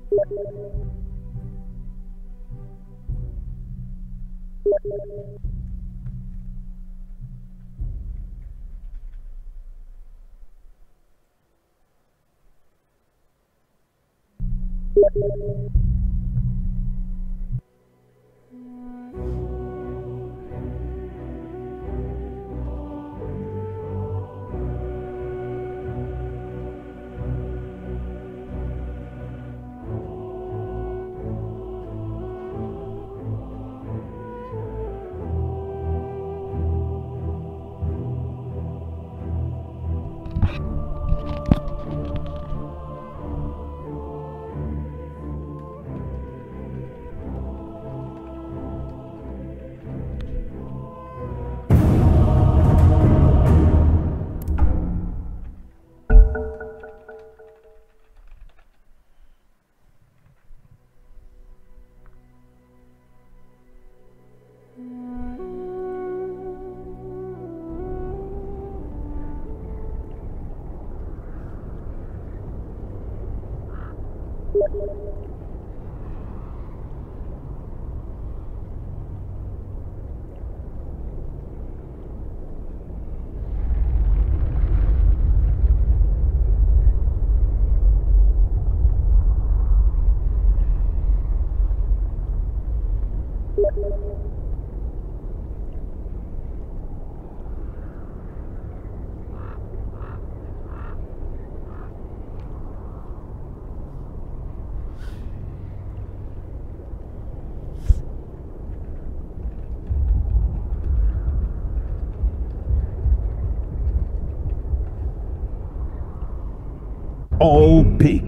All pig.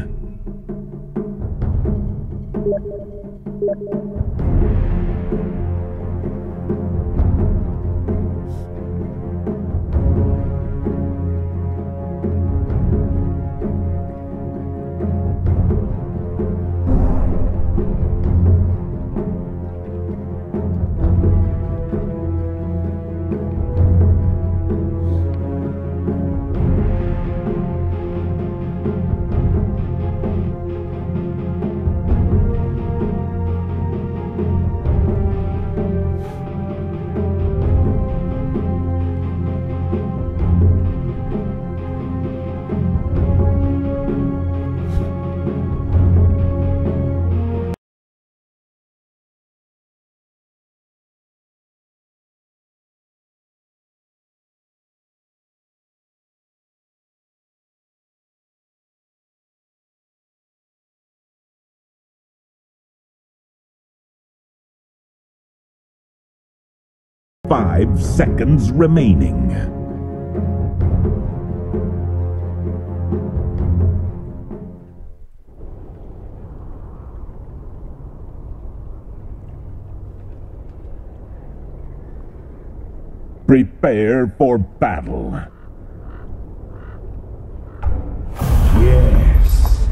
Five seconds remaining. Prepare for battle. Yes.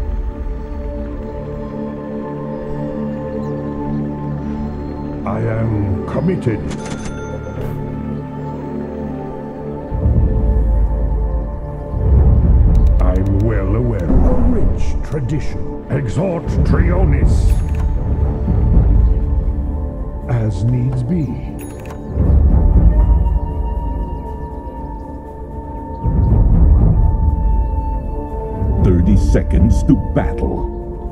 I am committed. I'm well aware. A rich tradition. Exhort Trionis. As needs be. Seconds to battle.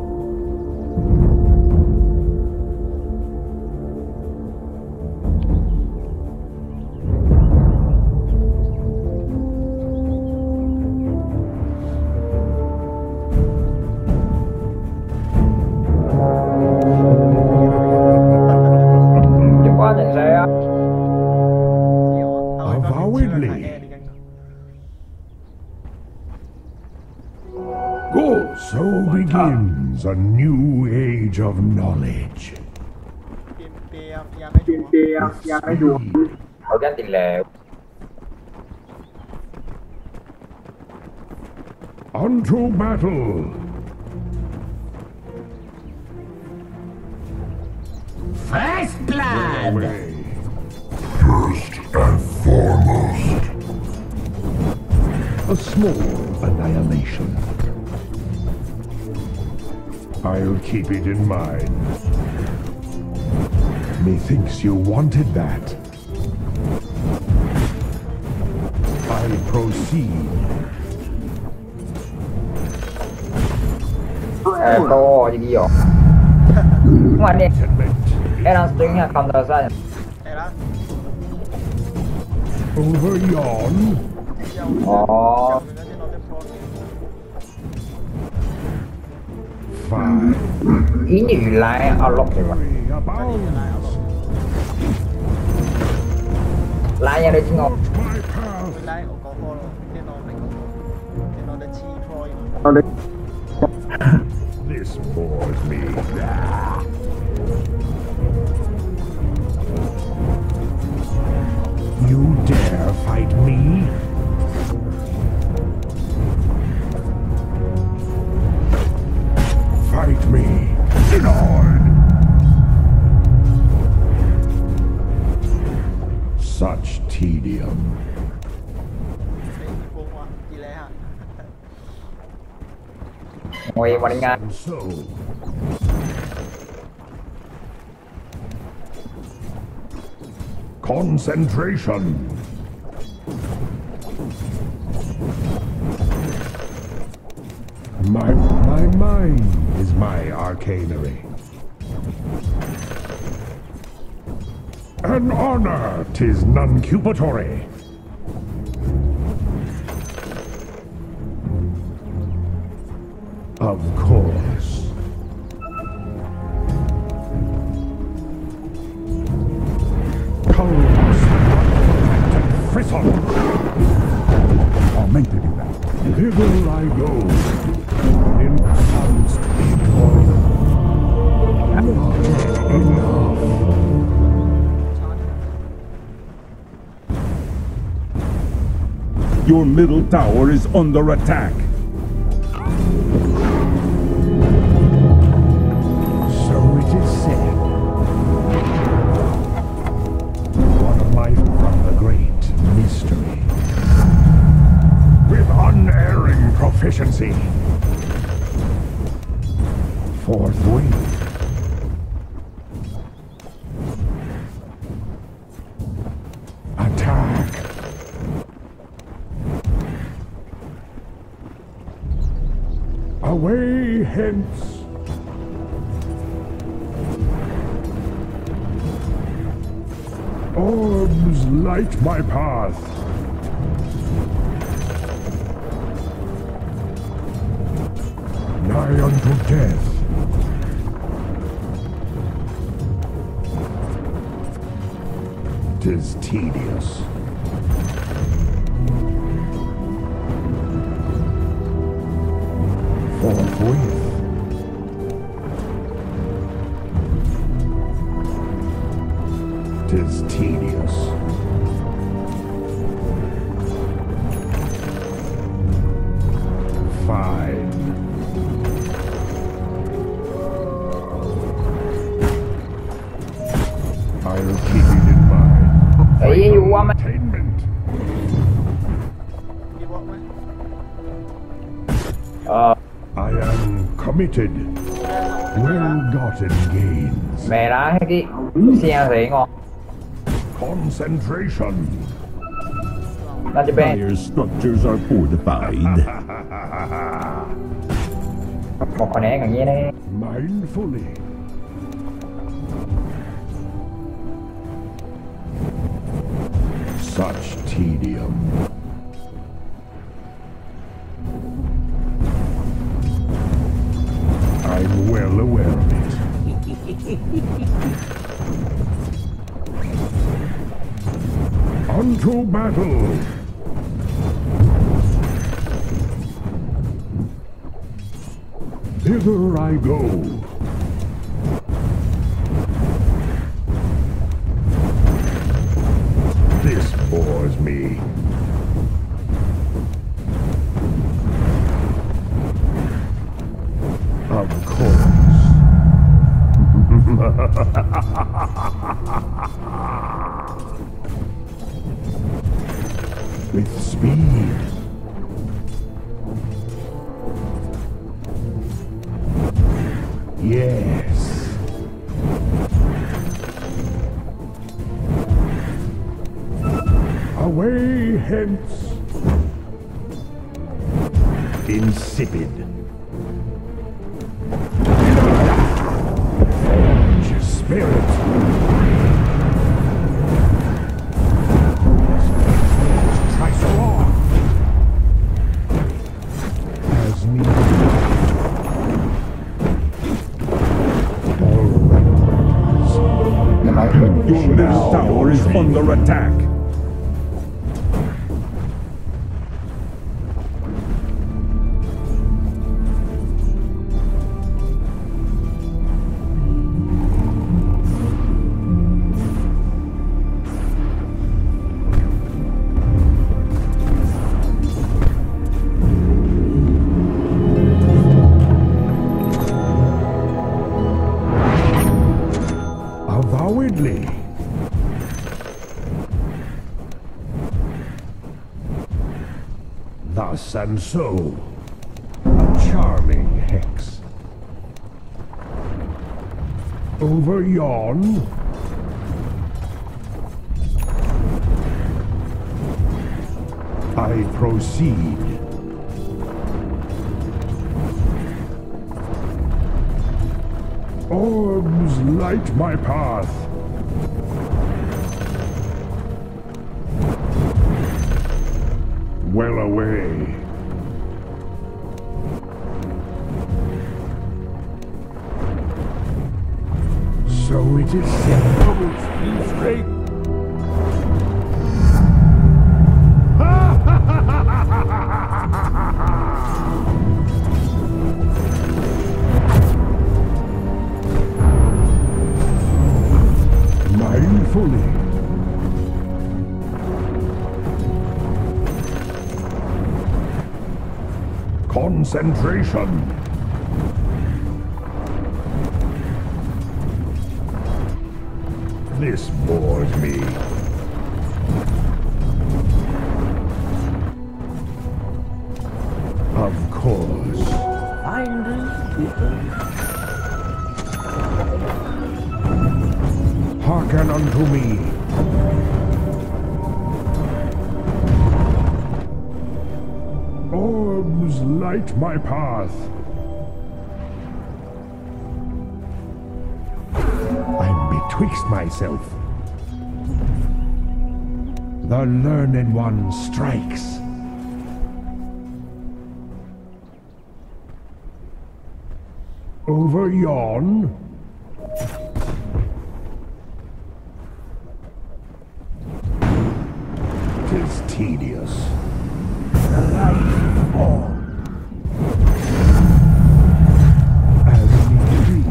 So begins a new age of knowledge. Unto battle! First blood! First and foremost. A small annihilation. I'll keep it in mind. Methinks you wanted that. I proceed. 多呢啲哦，因為你 Alan String 係咁多身， Over yon. 哦， Fine. 咦原來阿碌嚟喎， Abounds. 拉嘢你知我， My path. 我哋 This bores me. You dare fight me? Fight me. Denied. Such tedium. 我揾啱， And so. Concentration. My mind is my arcanery. An honor, 'tis non-cupatory. Of course. Tongues and frisson. I'll make to do that. Hither I go. In constant toil. Not enough. Your middle tower is under attack. So it is said. One of my from the great mystery. With unerring proficiency. Forthwith. Attack. Away hence. Orbs light my path. Nigh unto death. Tis tedious. Forthwith. Tis tedious. Fine. I'll keep it in mind. 你要啊咩？ Attainment. 誒 I am committed. Well-gotten gains. 未啦，呢啲試死我， Concentration. 那就俾 Dire structures are fortified. 我คนนี้อย่างนี้咧， Mindfully. Such tedium. I'm well aware of it. Unto battle! Thither I go. This bores me. Of course. With speed. Yes. Away hence. Insipid. Forge spirit. Try so long. As needed. Your middle tower is under attack. Avowedly. Thus and so. A charming hex. Over yon. I proceed. Orbs light my path. Well away. So it is said. Straight. Mindfully. Concentration. This bores me. Of course. Hearken unto me. Orbs light my path. I'm betwixt myself. The learned one strikes. Over yon. 'Tis tedious. As need be.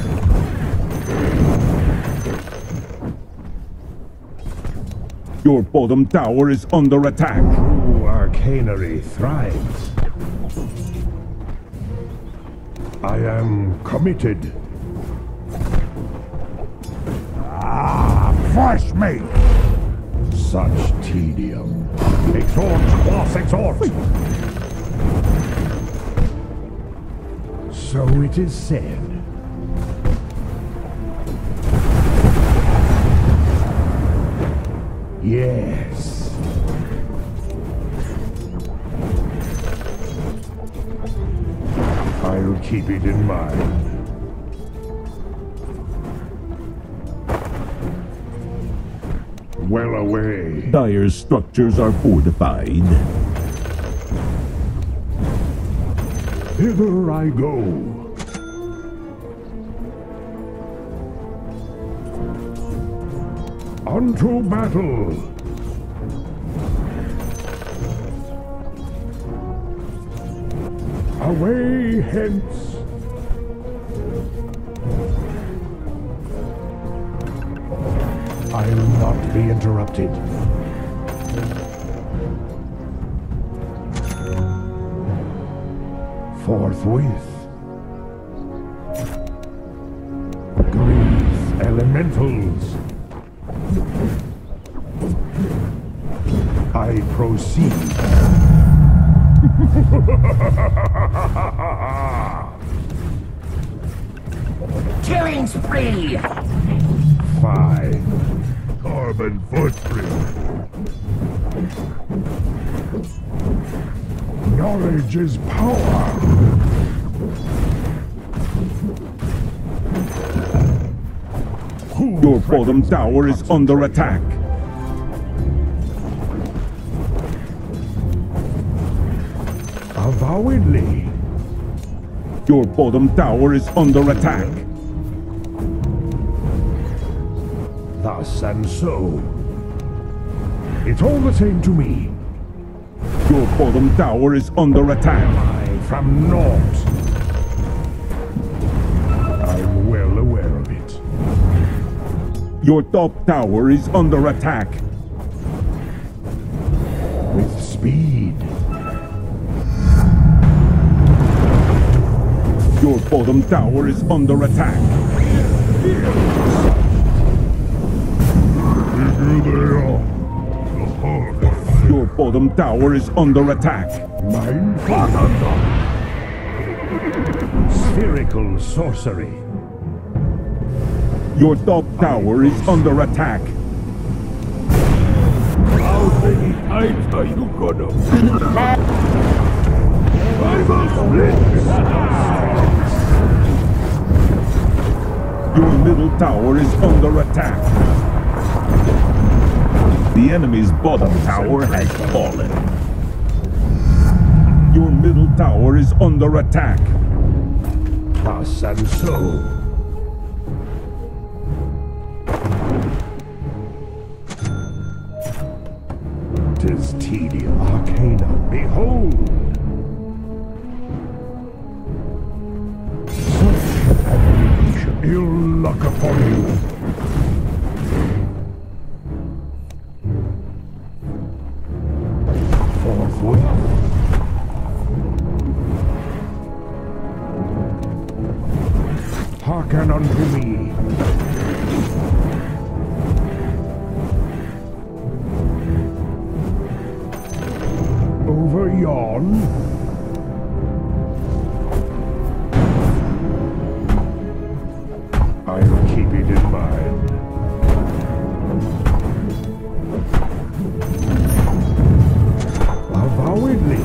Your bottom tower is under attack. True arcanery thrives. I am committed. Fresh meat. Such tedium. Exhort, quas exhort! So it is said. Yes. I'll keep it in mind. Well away. Dire's structures are fortified. Hither I go. Unto battle. Away hence. I'll not be interrupted. Forthwith. Grief elementals. I proceed. spree! 5. Carbon footprint. Knowledge is power. Your bottom tower is under attack. Avowedly. Your bottom tower is under attack. Thus and so. It's all the same to me. Your bottom tower is under attack. I from naught. I'm well aware of it. Your top tower is under attack. With speed. Your bottom tower is under attack. Your bottom tower is under attack. Spherical sorcery. Your top tower is under attack. How many times are you gonna? I will split. Your middle tower is under attack. The enemy's bottom tower has fallen. Your middle tower is under attack. Thus and so. Tis tedium arcana. Behold! Such abomination. Ill luck upon you. Forthwith. Hearken unto me. Over yon. I'll keep it in mind. Avowedly.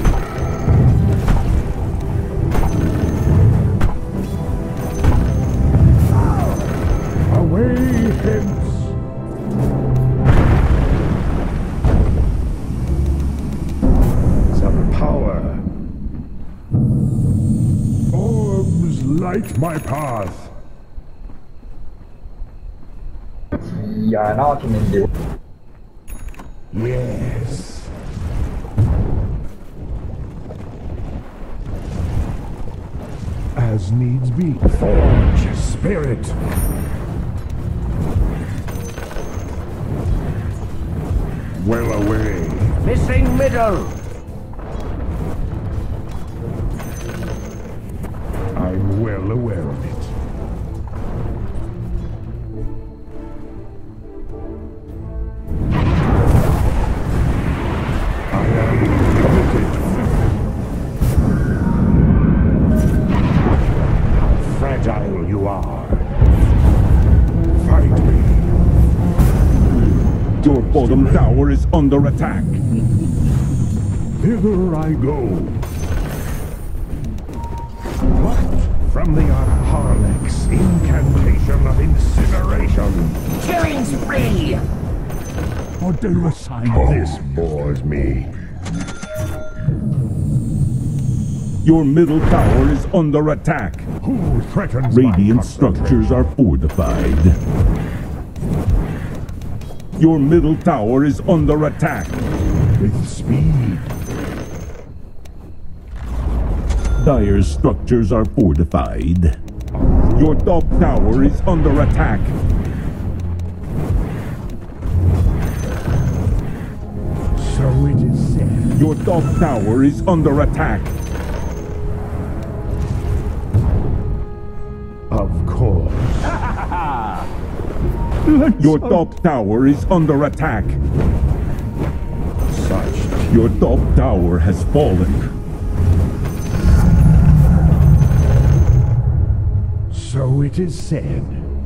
Away hence. Some power. Orbs light my path. Yeah, now I can do. Yes. As needs be. Forge, spirit. Well away. Missing middle! I'm well aware of it. I am committed. How fragile you are. Fight me. Your bottom tower is under attack. Hither I go. What? From the Harlex incantation of incineration. Killing spree! Or do you assign This bores me. Your middle tower is under attack. Who threatens Radiant my structures are fortified. Your middle tower is under attack. with speed? Dire's structures are fortified. Your top tower is under attack. So it is said. Your top tower is under attack. Of course. Your top tower is under attack. Your top tower has fallen. So it is said.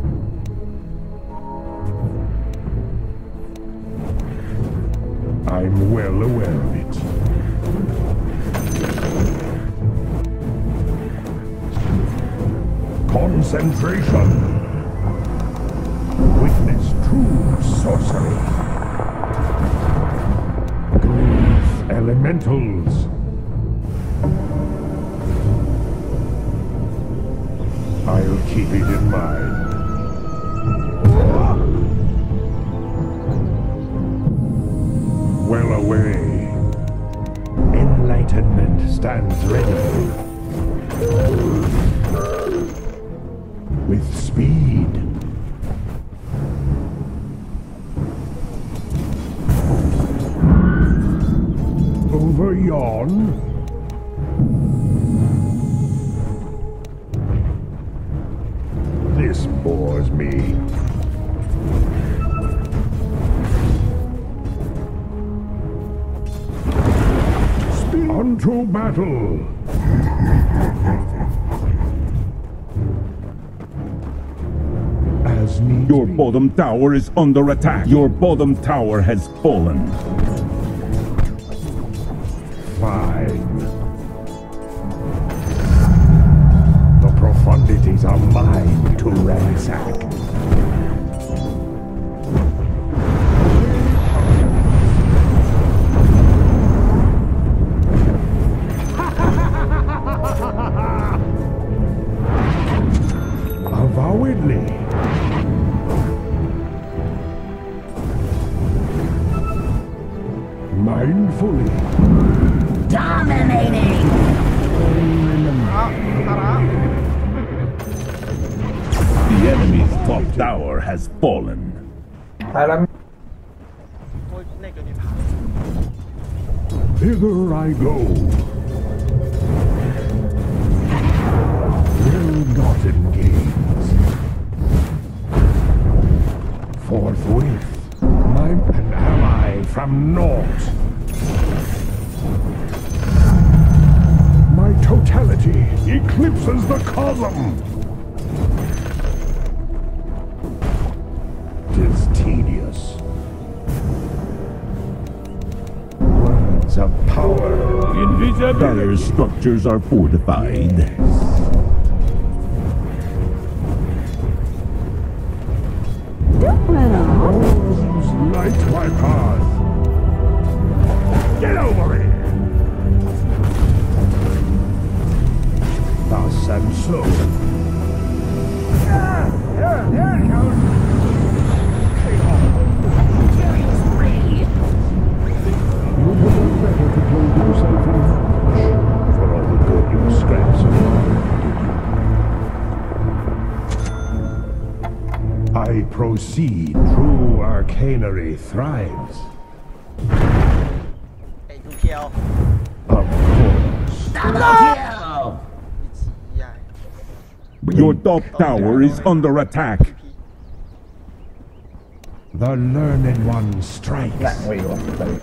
I'm well aware of it. Concentration. Witness true sorcery. Grief elementals. I'll keep it in mind. Well away. Enlightenment stands ready. With speed. Over yon. This bores me. Onto battle! As needs Your be. bottom tower is under attack. Your bottom tower has fallen. Fine. The profundities are mine to ransack. Avowedly. Mindfully. Dominating! The enemy's top tower has fallen. ใช่แล้ว Hither I go. Ill-gotten gains. Forthwith, I'm an ally from naught. My totality eclipses the cosm. 'Tis tedious. Words of power. Dire's structures are fortified. Worms light my path. Get over here. Thus and so. There it goes. Killing spree! You would have better to clothe yourself in much for all the good your scraps of I proceed. True arcanery thrives. ไอ้ทุกเคียว Of course. Double kill! ใหญ่ Your top tower is under attack. The learned one แหล strikes. กไม่รู้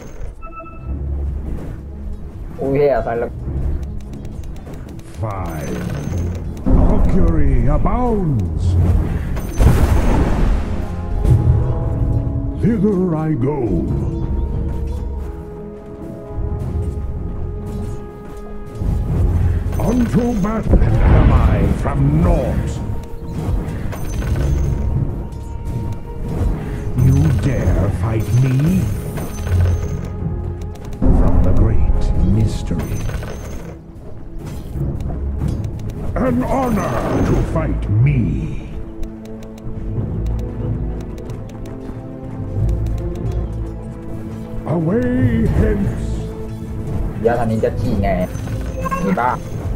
อุ้ยเฮียใส่แล้ว Fine. Augury abounds. Thither I go. Unto battle am I from naught. You dare fight me? From the great mystery. An honor to fight me. Away hence. เดี๋ยวทางนี้จะจี้ไงมีบ้า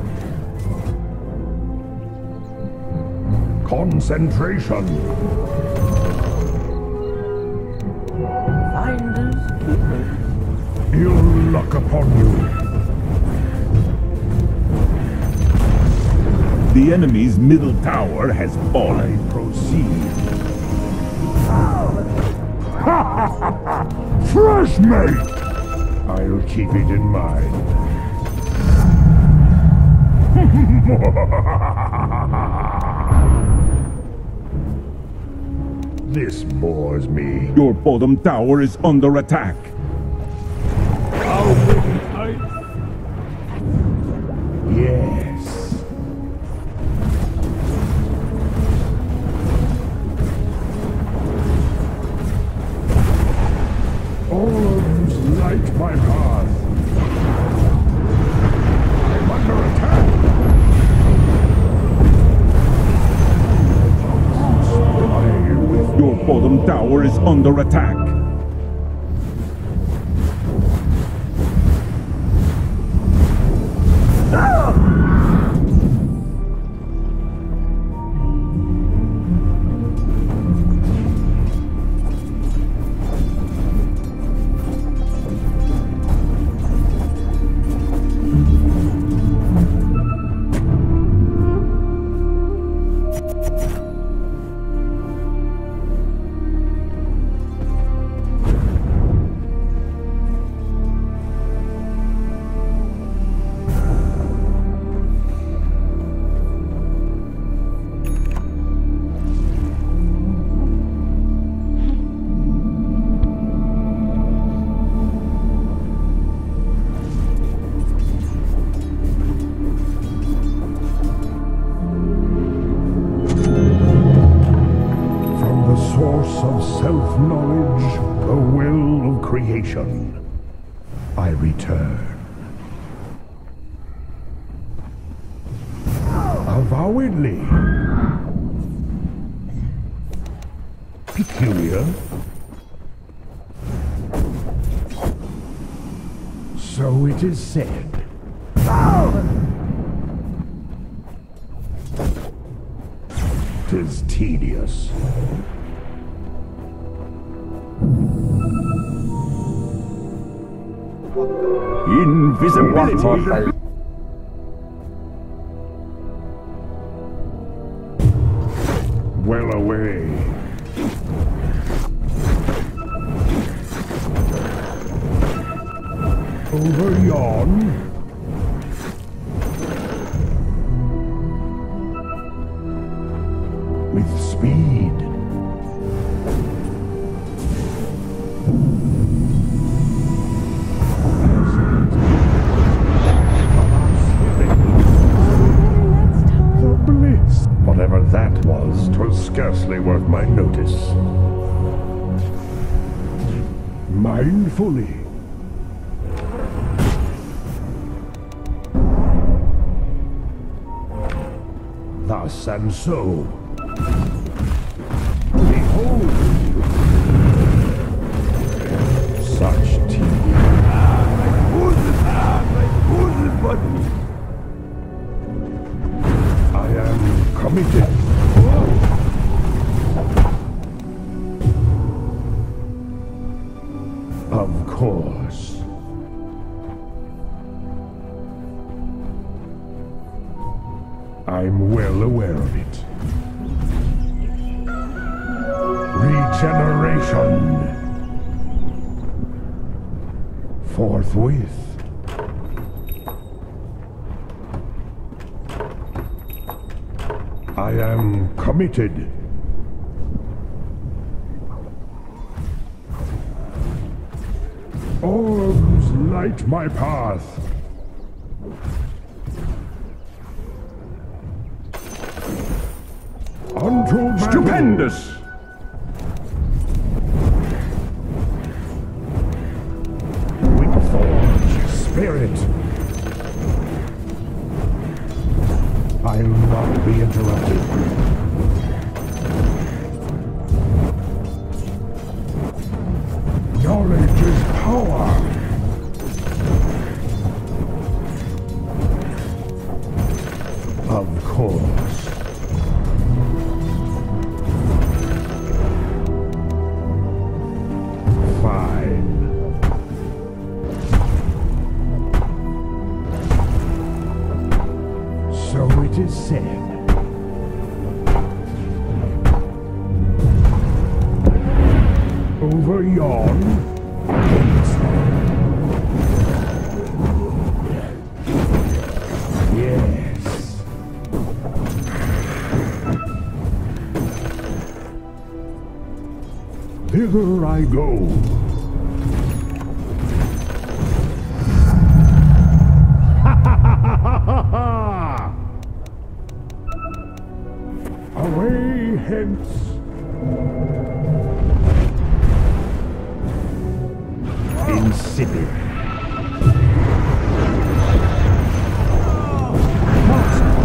Concentration. Finders keepers. Ill luck upon you. The enemy's middle tower has I fallen. proceed. Fresh mate! I'll keep it in mind. This bores me. Your bottom tower is under attack. bottom tower is under attack. Of self-knowledge, the will of creation, I return. Avowedly. Peculiar. So it is said. Tis tedious. Invisibility. Well away. Over yon. With speed. Whatever that was, 'twas scarcely worth my notice. Mindfully. Thus and so. Behold! Such tea. I am committed. Of course. I'm well aware of it. Regeneration. Forthwith. I am committed. Orbs light my path. Unto battle. Stupendous! Windforge spirit. I'll not be interrupted. Knowledge is power. Of course. Fine. So it is said. Over yon. Yes. Thither I go. Away hence. Insipid.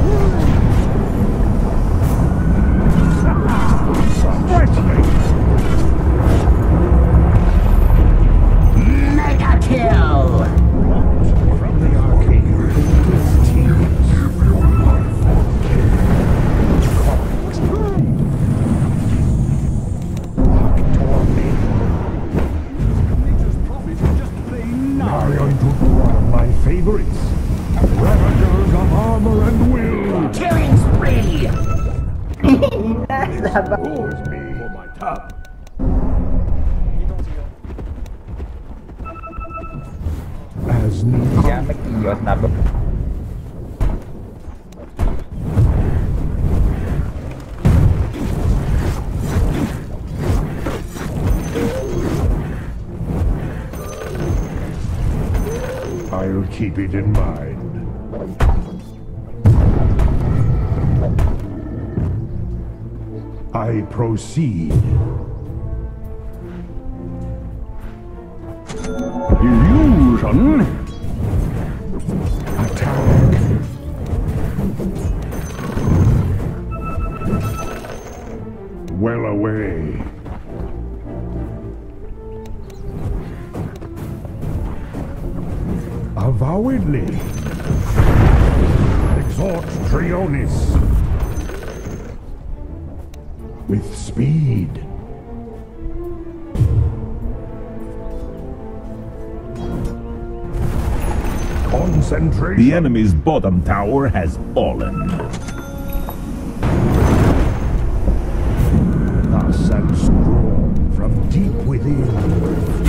Frightening. sabar. Always me for my top. มีตรงสีเหลือง As needed. Ya me quillo sabar. I'll keep it in mind. I proceed. Illusion? Attack. Well away. Avowedly. Exhort Trionis. With speed. Concentration. The enemy's bottom tower has fallen. Thus and strong from deep within.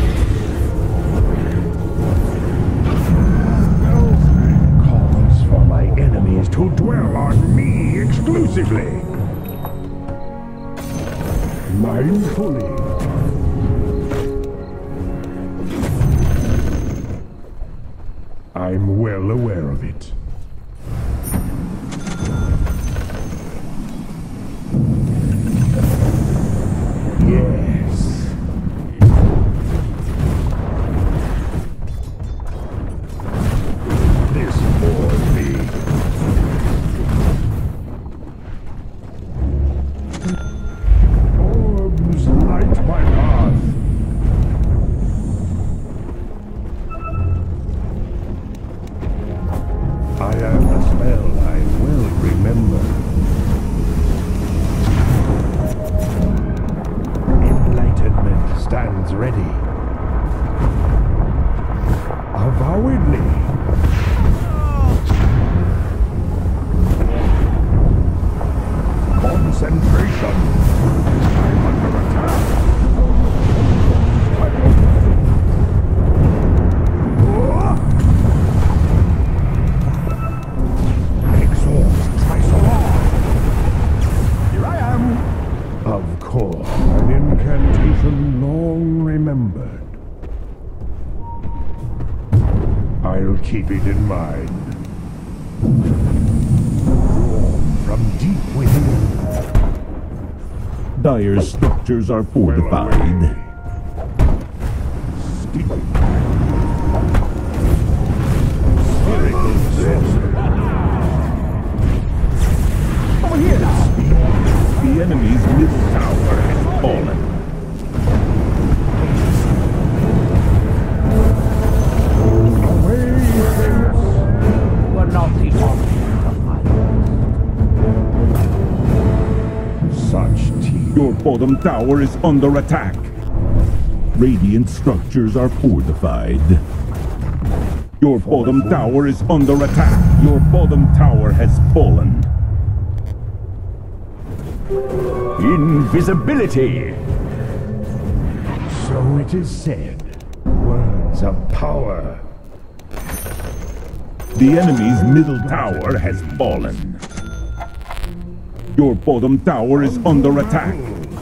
Calls for my enemies to dwell on me exclusively. Mindfully. I'm well aware of it. Yes. This bores me. Orbs light my path. I am a spell I well remember. Enlightenment stands ready. Avowedly. Concentration. I'm under attack. Here I am. Of course, an incantation long remembered. I'll keep it in mind. Drawn from deep within. Dire's structures are fortified. Spherical sorcery. Over here now. The enemy's middle tower has fallen. We're not the Such teeth. Your bottom tower is under attack. Radiant structures are fortified. Your bottom tower is under attack. Your bottom tower has fallen. Invisibility! So it is said. Words of power. The enemy's middle tower has fallen. Your bottom tower is under attack.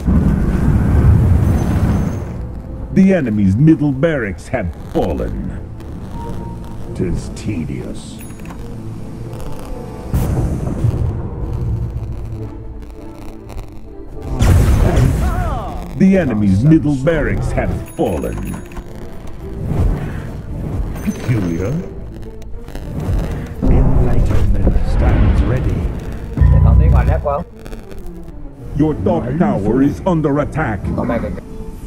The enemy's middle barracks have fallen. 'Tis tedious. The enemy's middle barracks have fallen. Peculiar. Enlightenment stands ready. Để tao tí ngoài lép không? Your top tower is under attack. Còn mày kìa.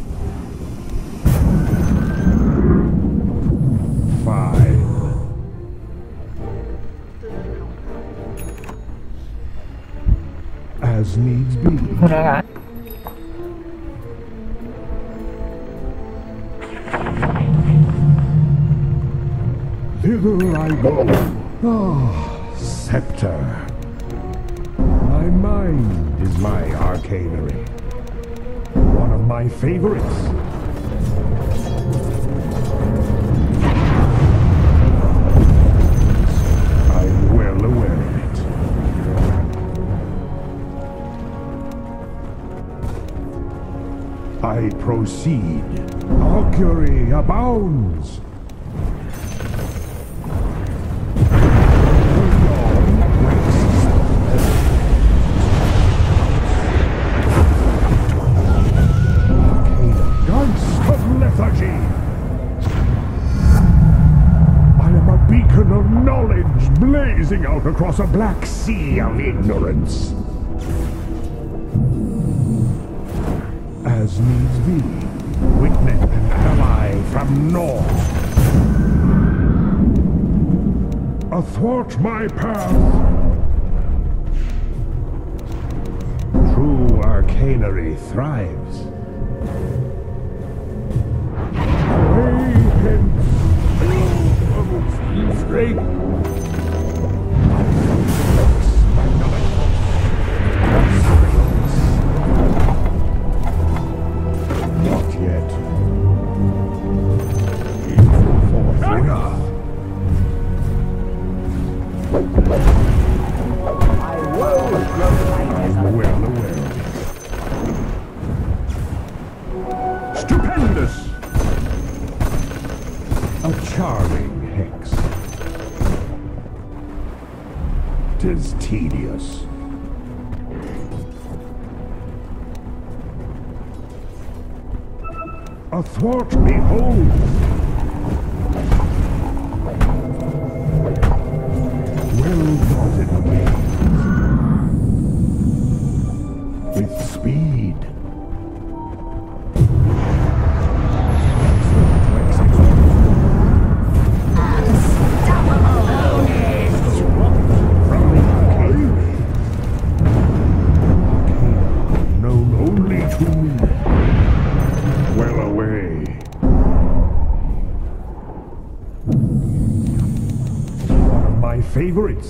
Fine. As needs be. Hả? Thither I go. Ah, scepter. My mind is my arcanery. One of my favorites. I'm well aware of it. I proceed. Augury abounds. Beacon of knowledge blazing out across a black sea of ignorance. As needs be, witness an ally from north. Athwart my path. True arcanery thrives. Away hence. Straight. Not yet. I'm well aware of it. Stupendous! A charming hex. 'Tis tedious. Athwart, behold! Well-dotted wings. With speed. Favorites.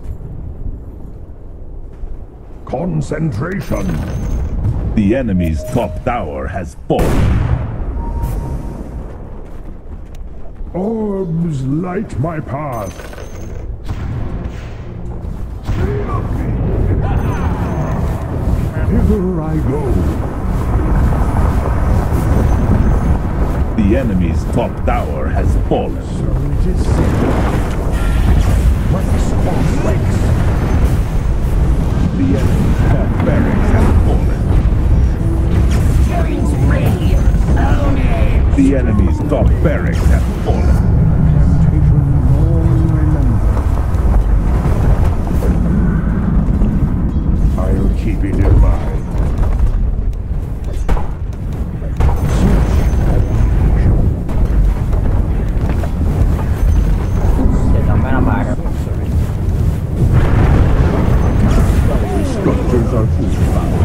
Concentration. The enemy's top tower has fallen. Orbs light my path. Hither I go. The enemy's top tower has fallen. So it is said. But the storm wakes. The enemy's top barracks have fallen. Killing spree! Own it! The enemy's top barracks have fallen. Temptation long remembered. I'll keep it in mind. Structures are fortified.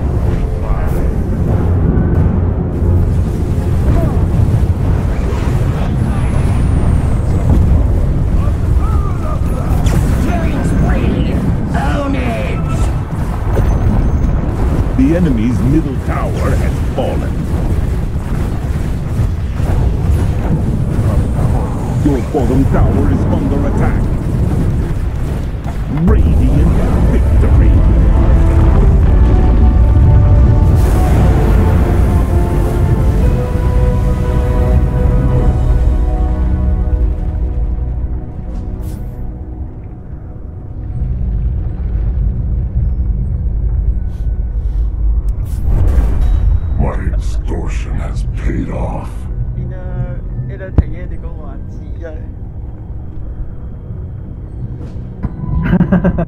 Killing spree! Own it! The enemy's middle tower has fallen. Your bottom tower is under attack. Radiant victory! My extortion has paid off. Ina đã thể hiện được câu hỏi gì vậy?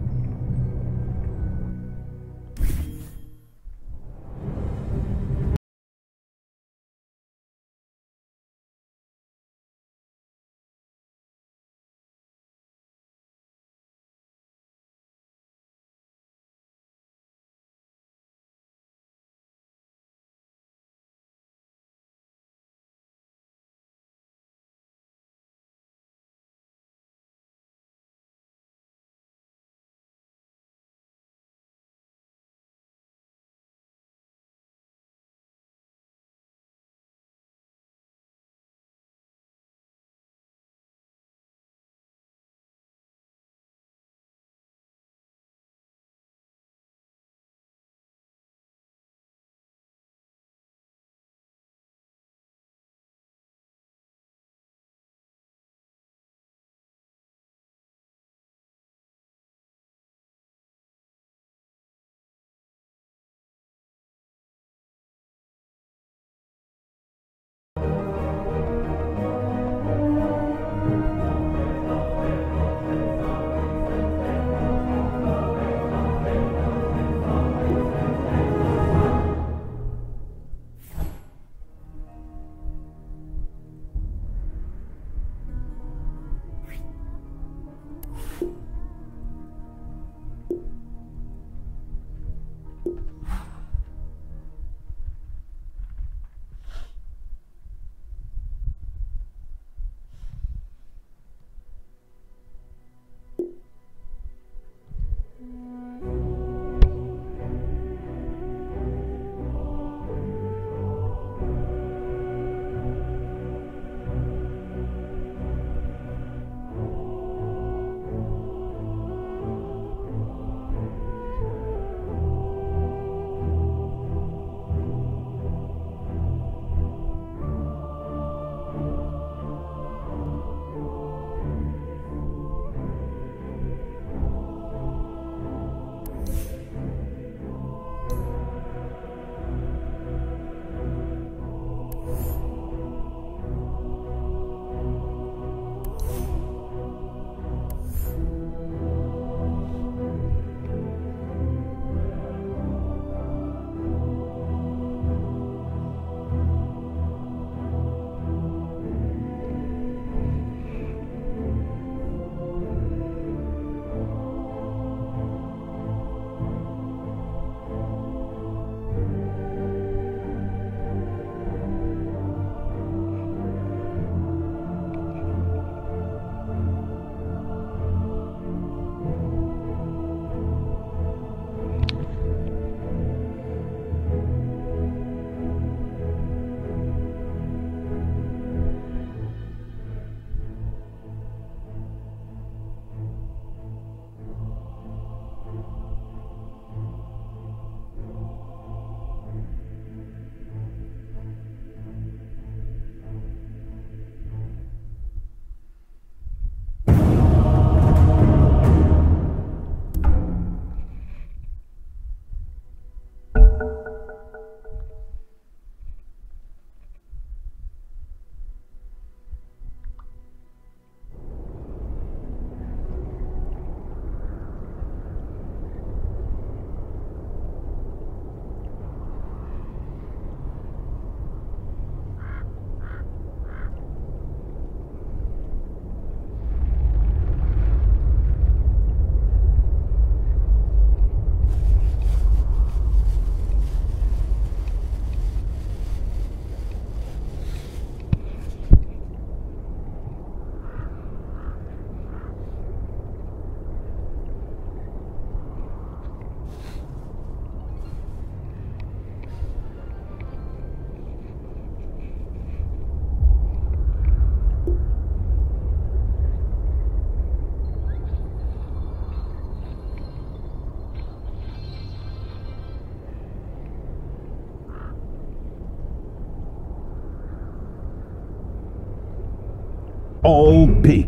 All pig.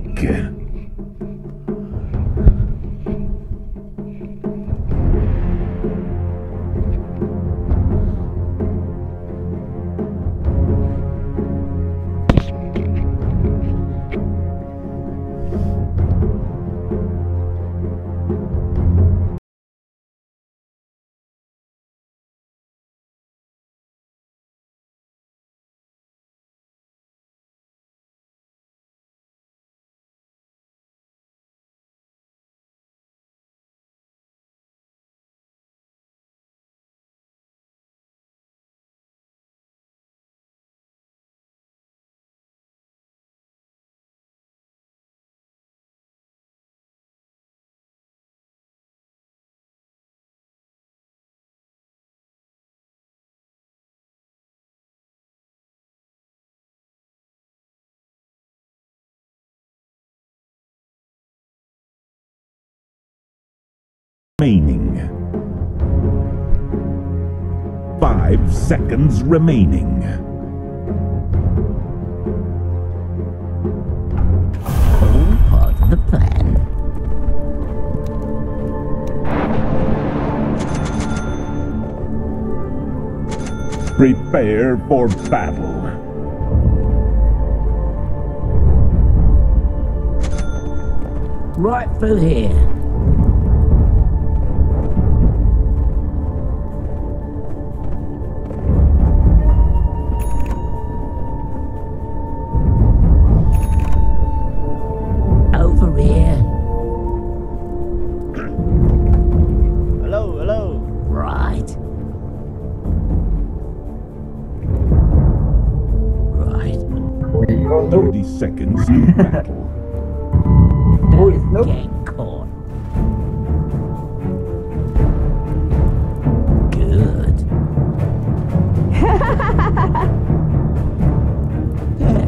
Remaining. 5 seconds remaining. All part of the plan. Prepare for battle. Right through here. Over here. Hello, hello. Right. seconds to battle. Ui, Snoop. Get caught. Good. Yeah.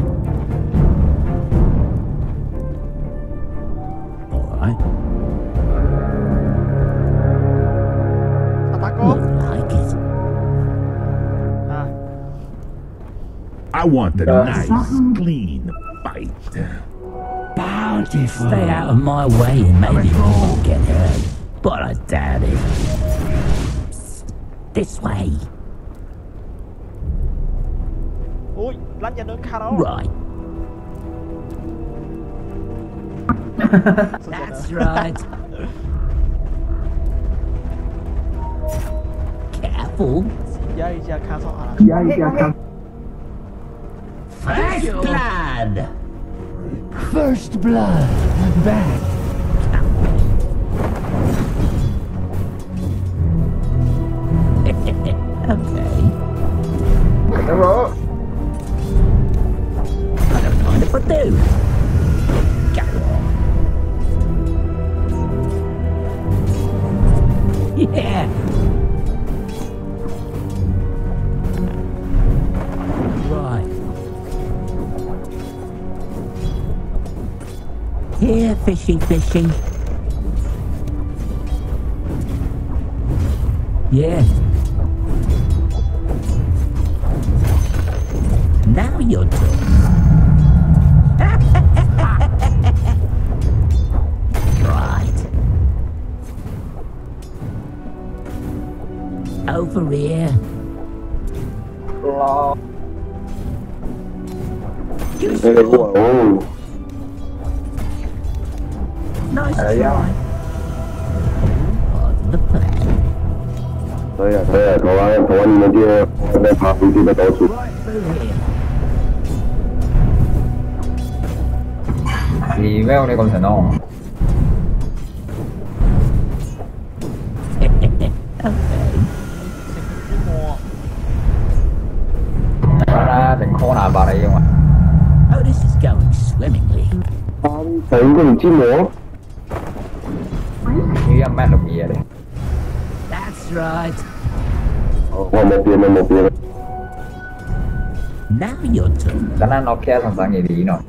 All right. Atacó. Won't like it. Ah, I want a Yeah. nice, clean fight. Bountiful. Stay out of my way and maybe you won't get hurt. But I doubt it. Psst. This way. อุ้ยรันอย่าเดินขาเรา Right. สุดยอด That's นะ right. Careful. อย่าอย่าขาสองอัน First blood. First blood. Back. Okay. Đúng rồi. I don't mind if I do. Go on. Yeah. Right. Here, fishy, fishy. Yeah. Now you're done. Right. Over here. Lo. You Đây là của Nice There you try. go. Pardon the plan. đây là có anh bên kia đang phá vị trí bắt đầu sụp. Right through here. Thì mấy ông này còn thể non. Okay. ที่มัว Nó ra thành kho nào vào đây không ạ? Oh, this is going swimmingly. Thấy có một chiếc nữa. Như em mang được gì đây? That's right. Còn một tiền. Now you're done. Cái này nó kia thằng sáng gì đi rồi.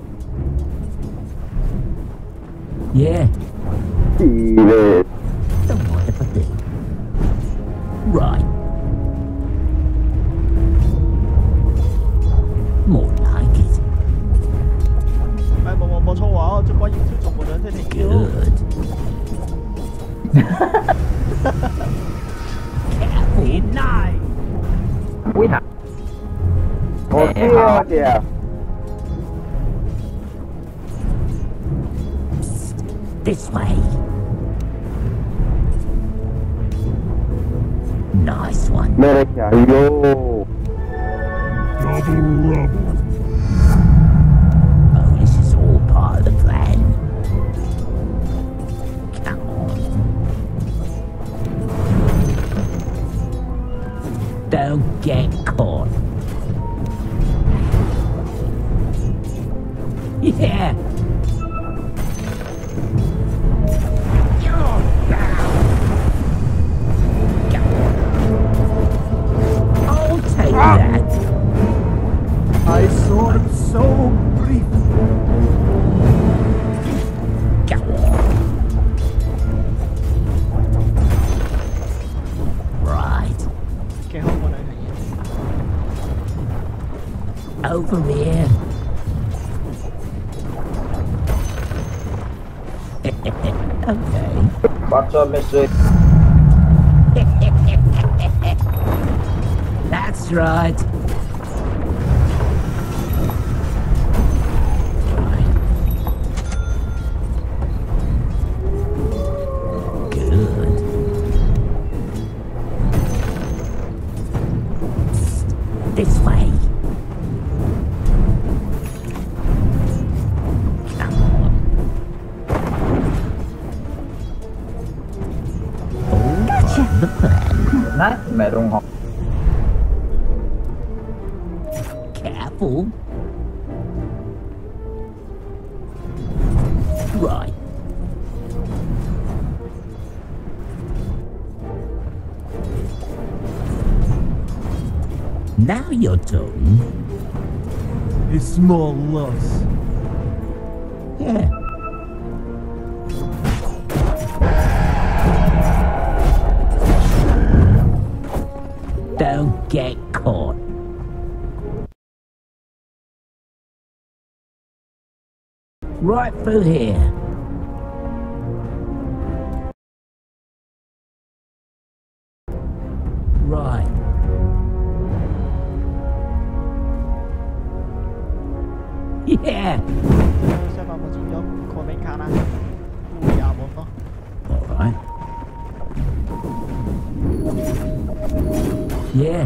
Yeah. Thì về Don't mind if I do. Right. More like it. 唔係冇錯喎，最關鍵要從個兩隻停腰。 Good. Careful. Ui hả? một kia kìa. This way. Nice one. Mẹ đây nhảy vô. Double rubble. Oh, this is all part of the plan. Come on. Don't get caught. Yeah. I'll take that. I saw it so briefly. Go on. Right. 嘅好過兩樣嘢。 Over here. Okay. Bắt cho Messi. That's right. Right. Good. This way. Come on. All part of the plan. Nát mẹ rung học. Careful. Right. Now you're talking. A small loss. Yeah. Don't get caught. Right through here. Right. Yeah. Sẽ vào một chiến đấu của mình khả năng giả một đó. Alright. Yeah.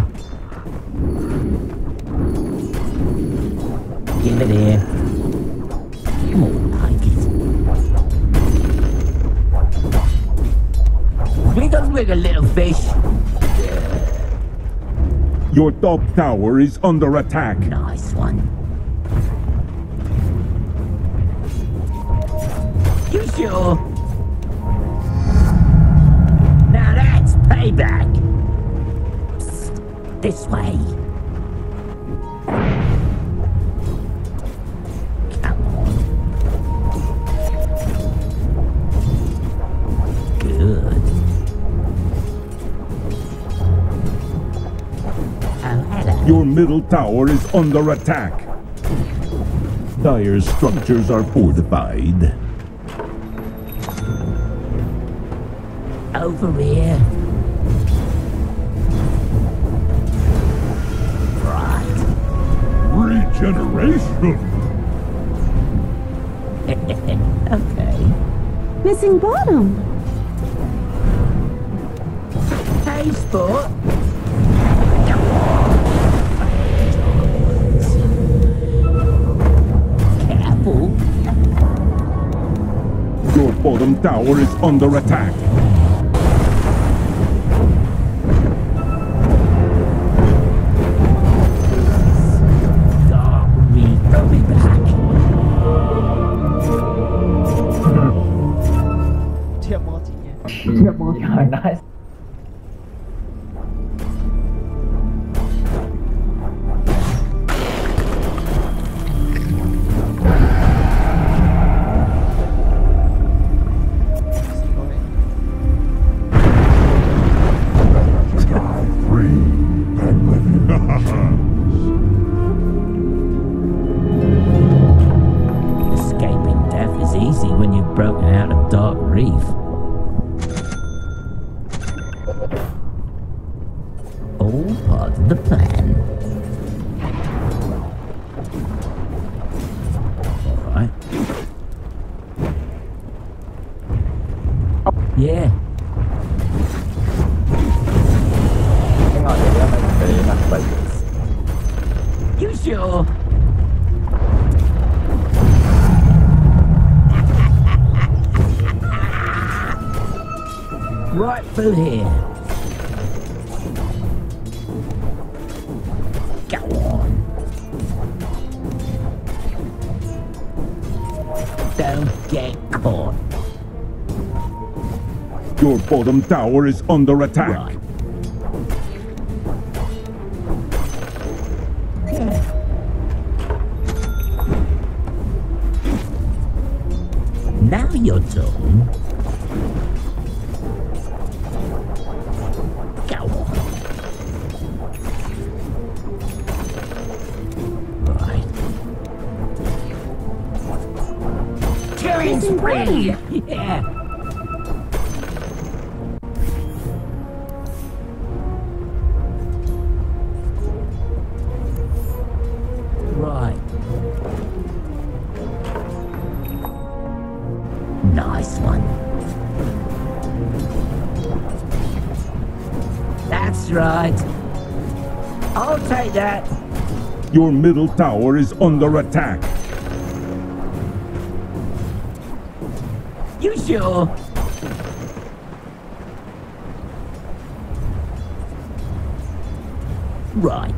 Give it here. More like it. Wiggle, little fish. Your top tower is under attack. Nice one. You sure? Now that's payback. Psst, this way. Come on. Good. Oh, hello. Your middle tower is under attack. Dire's structures are fortified. Over here. Right. Regeneration! Okay. Missing bottom. Hey, sport. Careful. Your bottom tower is under attack. Throw me back. Thiệp một chị nhé. Trời nice. Escaping death is easy when you've broken out of Dark Reef. All part of the plan. Alright. Yeah. Cái ngọn này nó bị mặt bị. You sure? Right through here. Go on. Don't get caught. Your bottom tower is under attack. Right. Now you're talking. Go on. Right. Killing spree! Yeah. Right. Nice one. That's right. I'll take that. Your middle tower is under attack. You sure? Right.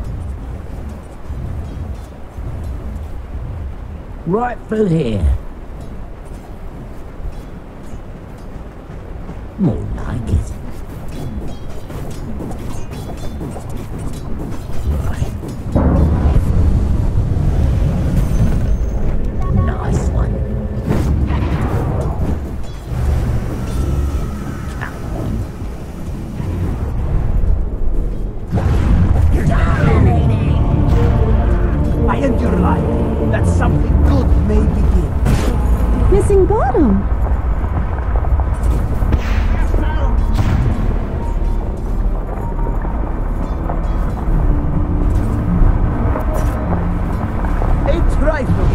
Right through here. More like it. Right. Nice one. Come on. I end your life that something good may begin. Missing bottom. A trifle.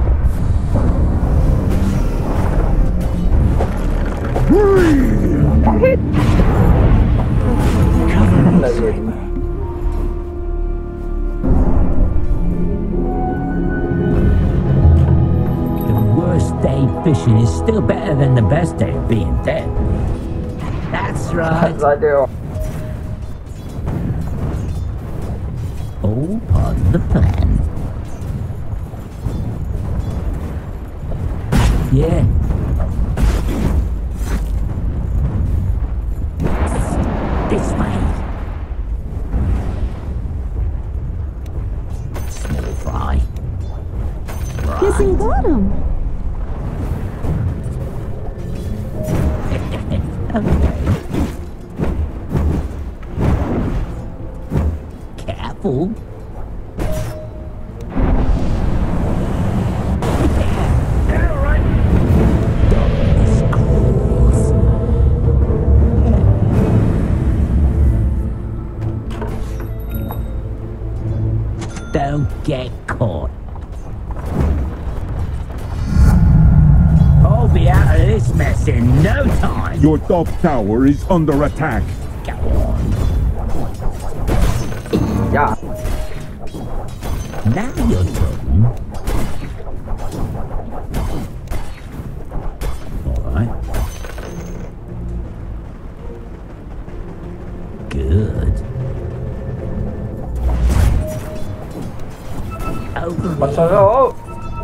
The worst day fishing is still better than the best day of being dead. That's right. Ra chưa? All part of the plan. Yeah. This way. Small fry. Missing bottom. Okay. Careful. Darkness calls. Don't get caught. I'll be out of this mess in no time. Your top tower is under attack. Go on. Dạ. Now you're talking. Alright. Good. Over Bật here. sơ lỗ.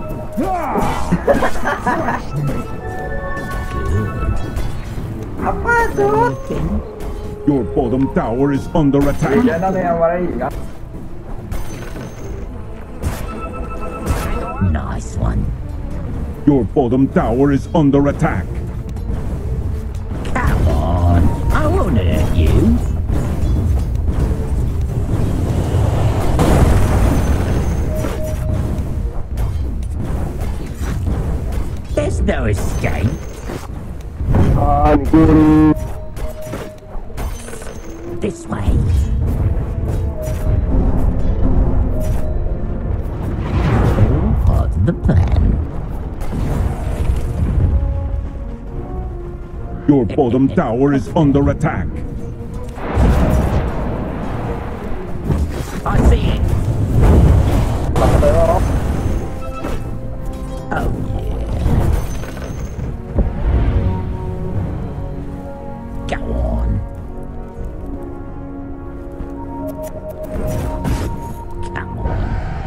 Good. Apa tuh? Looking. Your bottom tower is under attack. Dia nó theo qua đây gì đó. Nice one. Your bottom tower is under attack. Come on. I won't hurt you. There's no escape. This way. All part of the plan. Your bottom tower is under attack. I see it. Bật sơ lỗ. Oh yeah. Go on. Come on.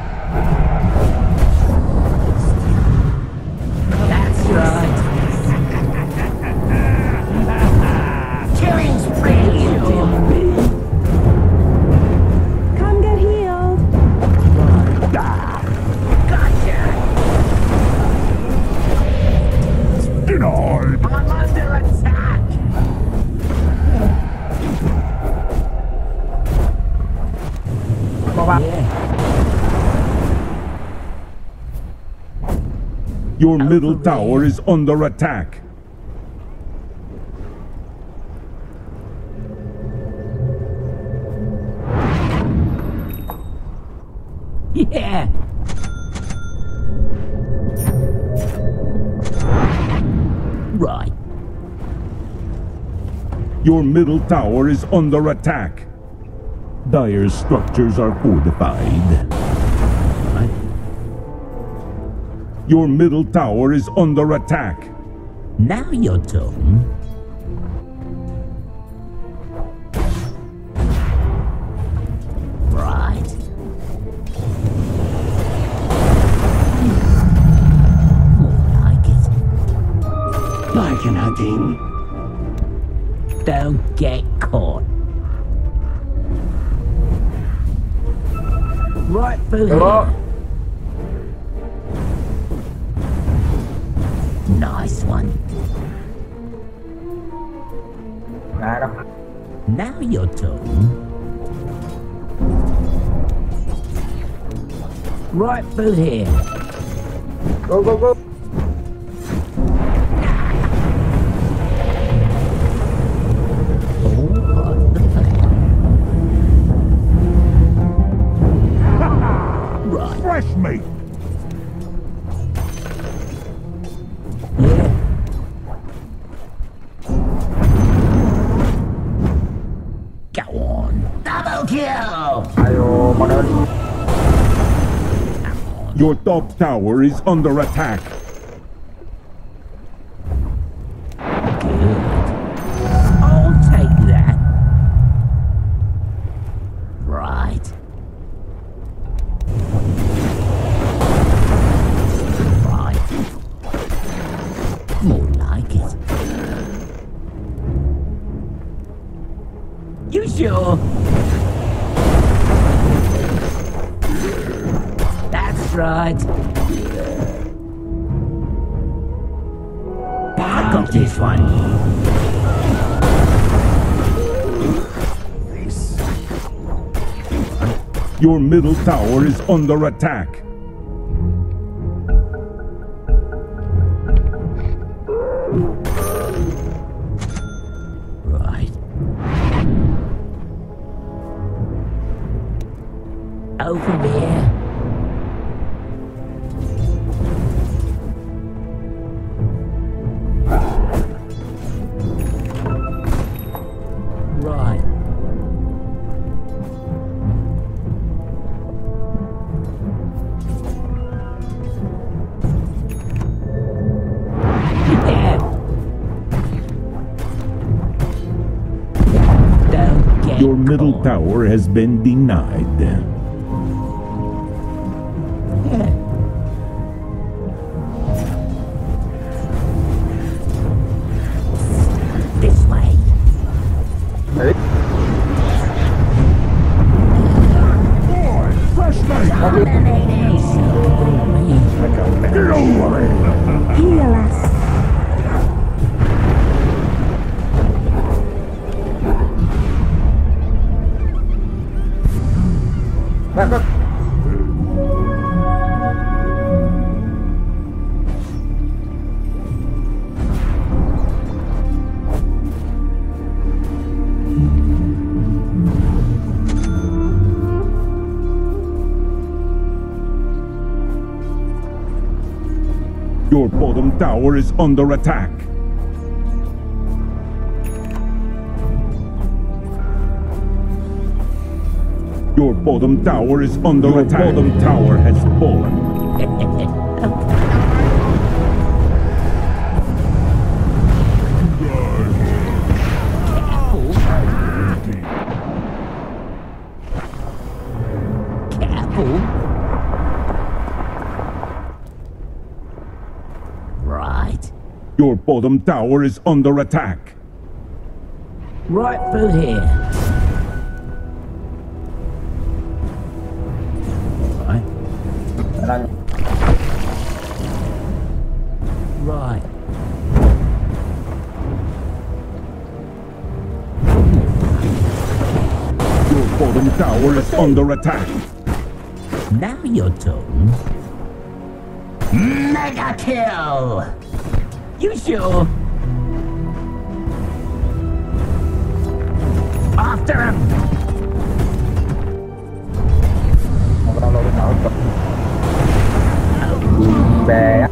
That's right. Killing spree! Come get healed. Gotcha. Denied. I'm under attack. Có ba. Yeah. Your middle tower is under attack. Yeah. Right. Your middle tower is under attack. Dire's structures are fortified. Right. Your middle tower is under attack. Now you're talking. Right. More like it. Like an hunting. Don't get caught. Right through here. Nice one. Now your turn. Right through here. Go, go, go. Fresh meat! Yeah. Go on. Double kill! Ayo, mana ni? Your top tower is under attack. Good. I'll take that. Right. Right. More like it. You sure? That's right. I got this one. Your middle tower is under attack. Right. Over here. Right. Yeah. Don't get Your middle caught. tower has been denied. Yeah. This way. Fresh meat! Domination. Get over it! Heal us. Back, back. Your bottom tower is under attack. Your bottom tower is under attack. Your bottom tower has fallen. Careful. Right. Your bottom tower is under attack. Right through here. Right. Right. Your bottom tower is under attack. Now your turn. Mega kill! You sure? After him! Bè.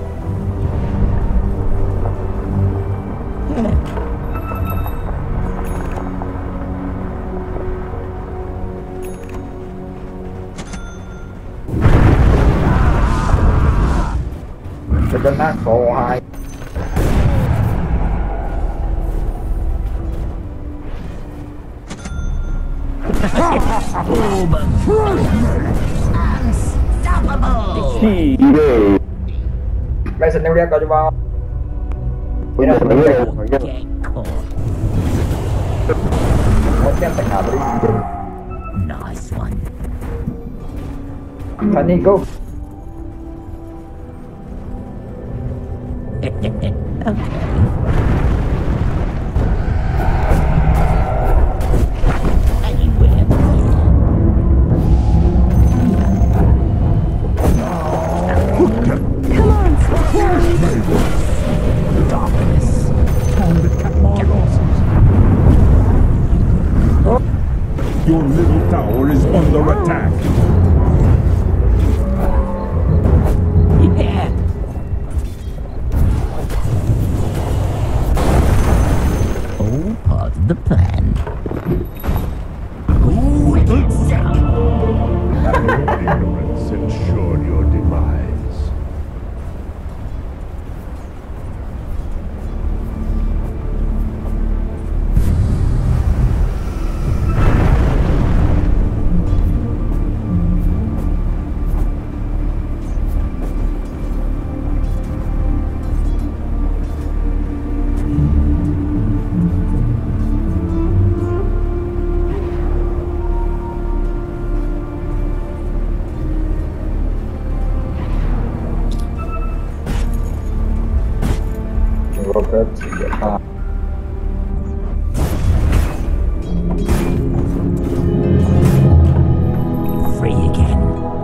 Cho nó khổ hai. Unstoppable! Mày xin em ra coi cho bao. Bây giờ Get caught. หมดเต็มแต่ขาบริ Nice one. คันนี้ก็ Okay. Anywhere near. Come on, squash. Darkness. Your middle tower is under attack. Yeah. All part of the plan. Ooh, it's Ignorance ensured your demise. Robert เสียค่า free again.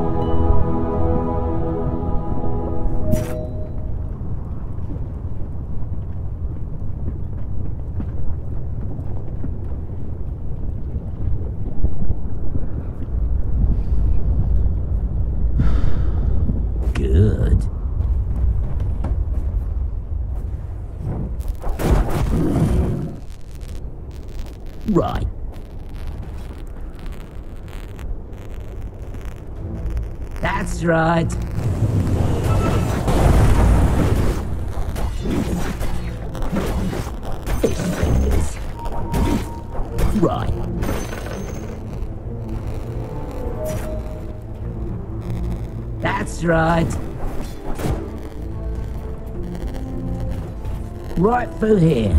Good. Right. That's right. Fish fingers. Right. That's right. Right through here.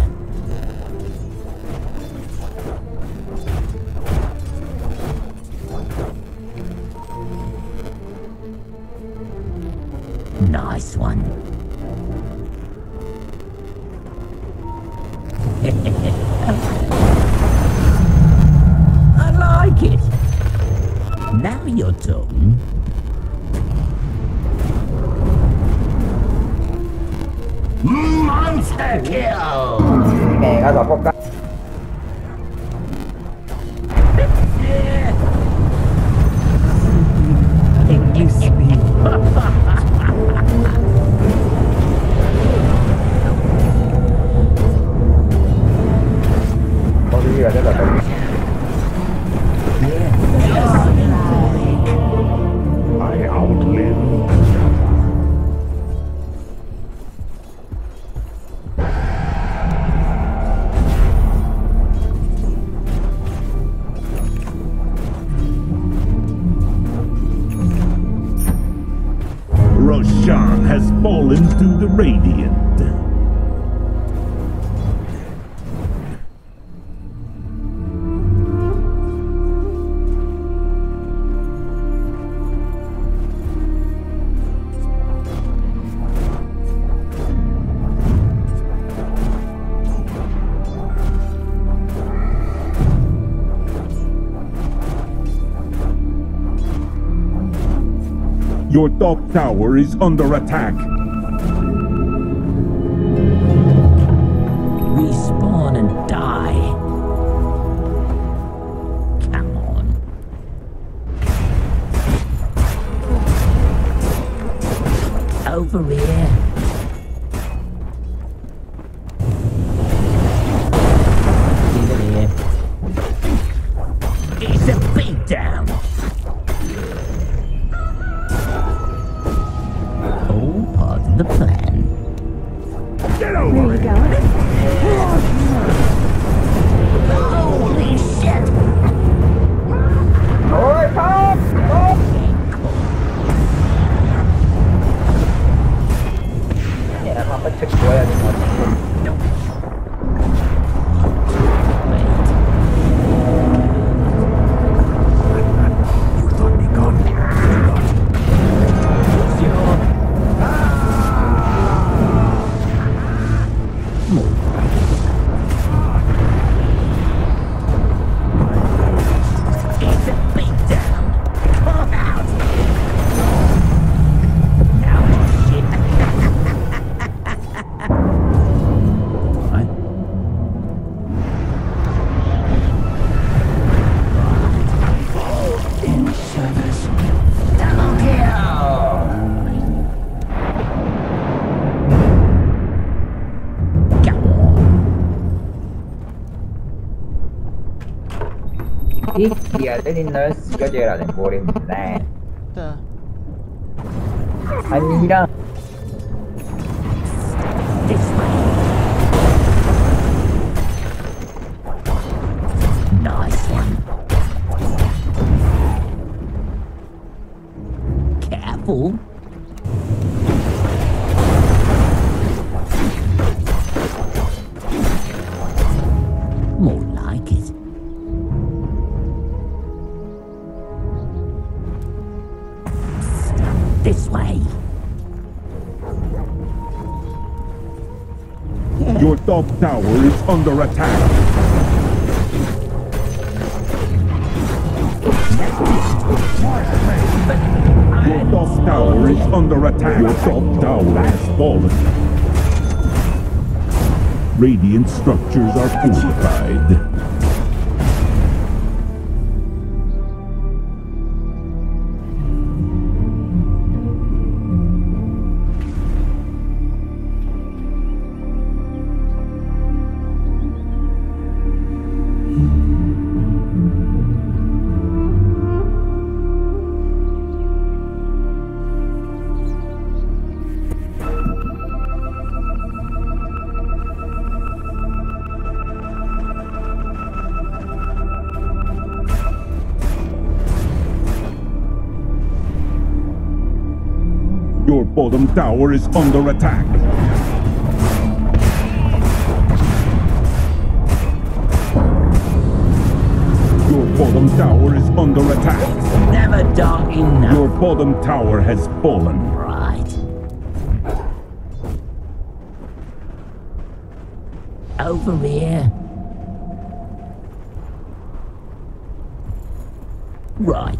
Nice one. I like it. Now you're talking. Monster kill! แม่ก็สอบพบกัน Excuse me. พอที่เหลือได้แบบ I outlive. Roshan has fallen to the Radiant. Your top tower is under attack. Respawn and die. Come on. Over here. Over here. It's a beatdown. All part of the plan. Get There over you it. go. Holy shit! โอ้ยครับเนี่ยทำไปเช็คตัวอะไรนี่หมด Wait. Chiedere schiaccerà del cuore. 对啊， 아니랑 This way. Nice one. Careful. More like it. This way. Your top tower is under attack. Your top tower is under attack. Your top tower has fallen. Radiant structures are fortified. Your bottom tower is under attack. Your bottom tower is under attack. Never dark enough. Your bottom tower has fallen. Right. Over here. Right.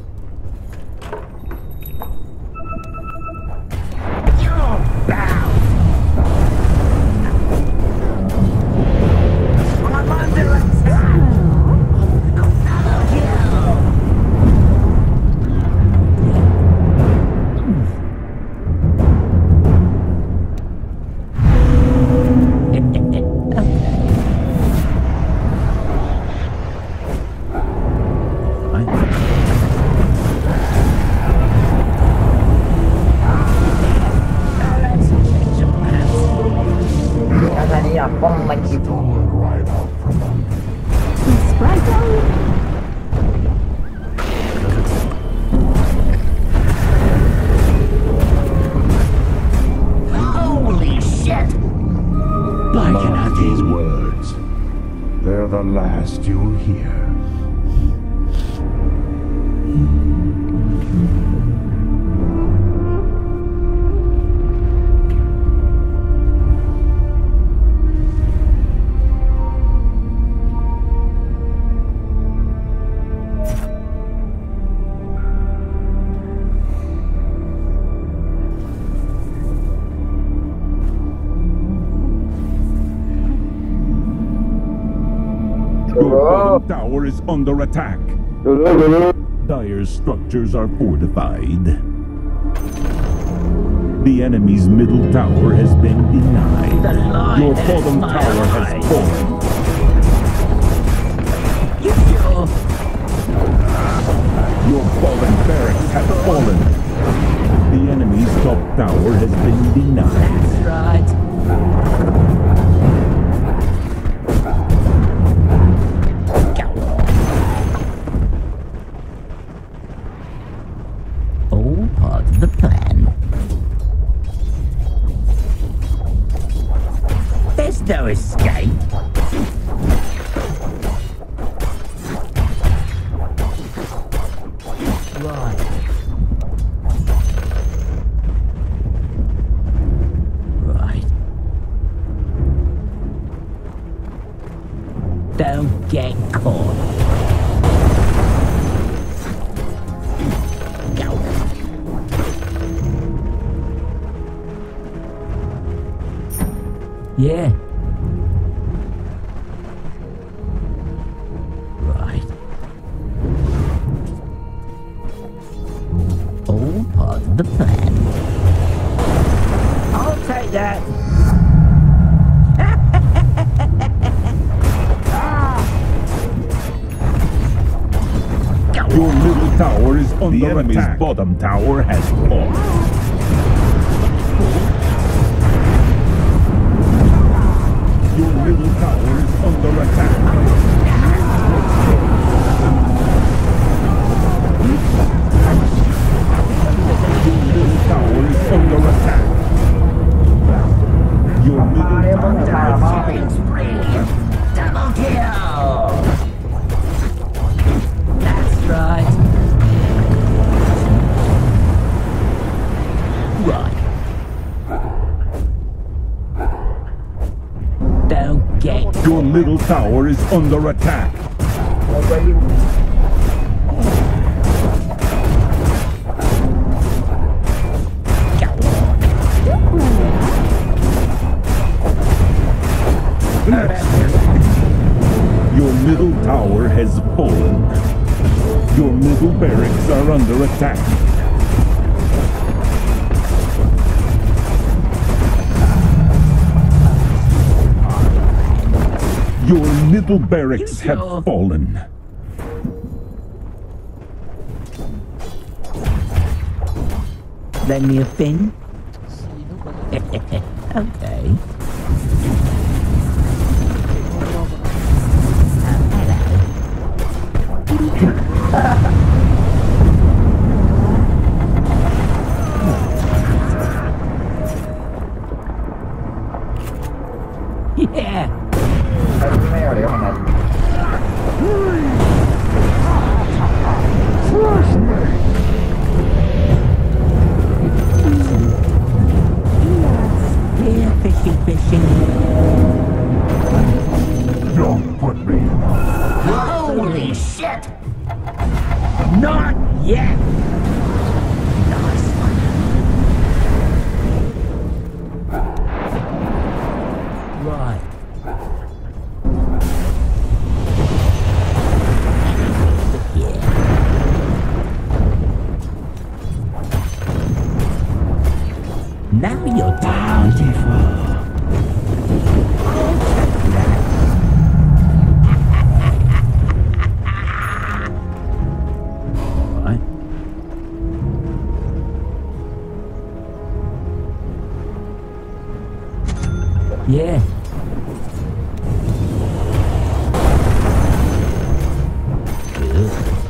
Holy shit! Mark these words. They're the last you'll hear. Your bottom tower is under attack. Dire structures are fortified. The enemy's middle tower has been denied. Your bottom tower has fallen. You sure? Your bottom barracks have fallen. The enemy's top tower has been denied. That's right. All part of the plan. There's no escape. Right. Right. Don't get caught. Go. Yeah. Right. All part of the plan. I'll take that. Your middle tower is under the enemy's attack. Bottom tower has fallen. Your middle tower is under attack. Your middle tower is under attack. Your middle tower Killing spree. Double kill. That's right. Right. Don't get... Your middle tower is under attack. Your middle tower has fallen. Your middle barracks are under attack. Your middle barracks have fallen. Lend me a fin? Okay. Yeah. Yeah, fishing. Don't put me in. Holy shit. Not yet. Nice one. Right. Yeah. Now you're beautiful. Right. Yeah. Good.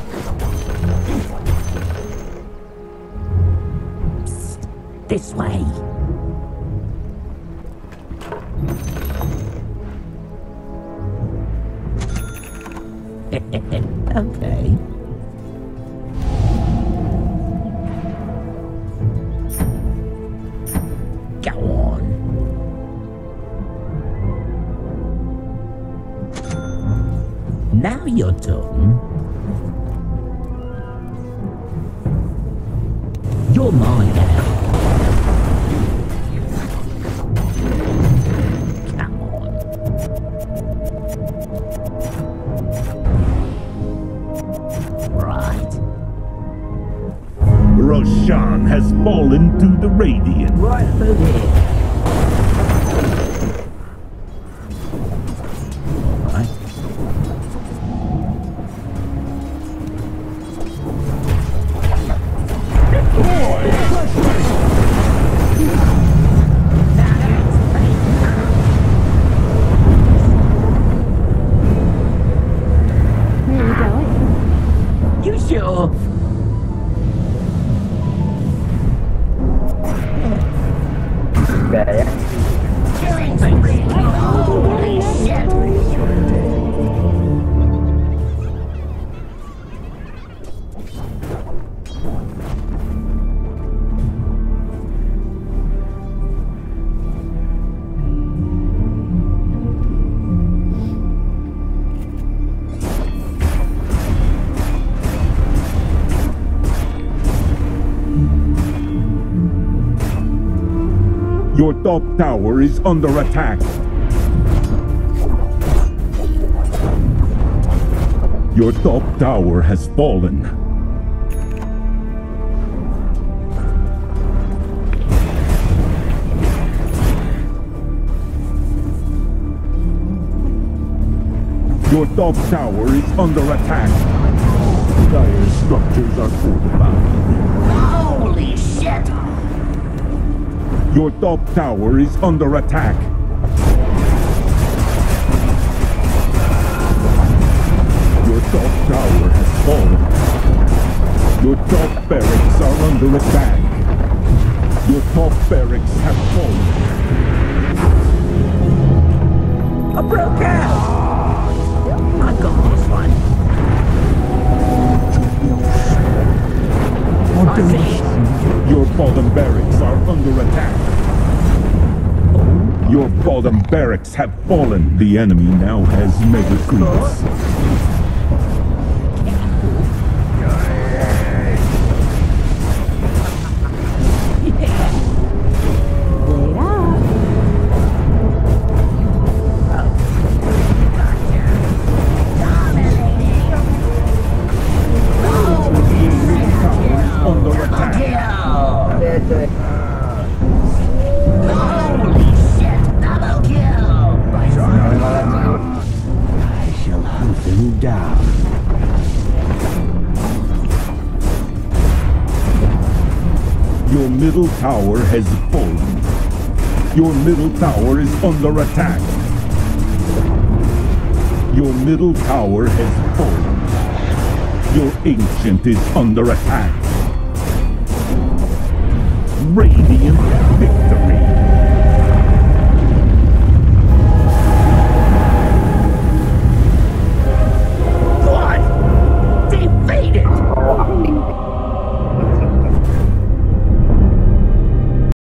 Psst. This way. Okay. Go on. Now you're talking. You're mine now. Come on. Right. Roshan has fallen to the Radiant. Right foot here. Right. Here we go. You sure? Killing spree. Holy shit. Your top tower is under attack. Your top tower has fallen. Your top tower is under attack. Dire structures are fortified. Holy shit! Your top tower is under attack. Your top tower has fallen. Your top barracks are under attack. Your top barracks have fallen. I broke out! I got this one. I see. Your bottom barracks are under attack. Your bottom barracks have fallen. The enemy now has mega creeps. Your middle tower has fallen. Your middle tower is under attack. Your middle tower has fallen. Your ancient is under attack. Radiant victory.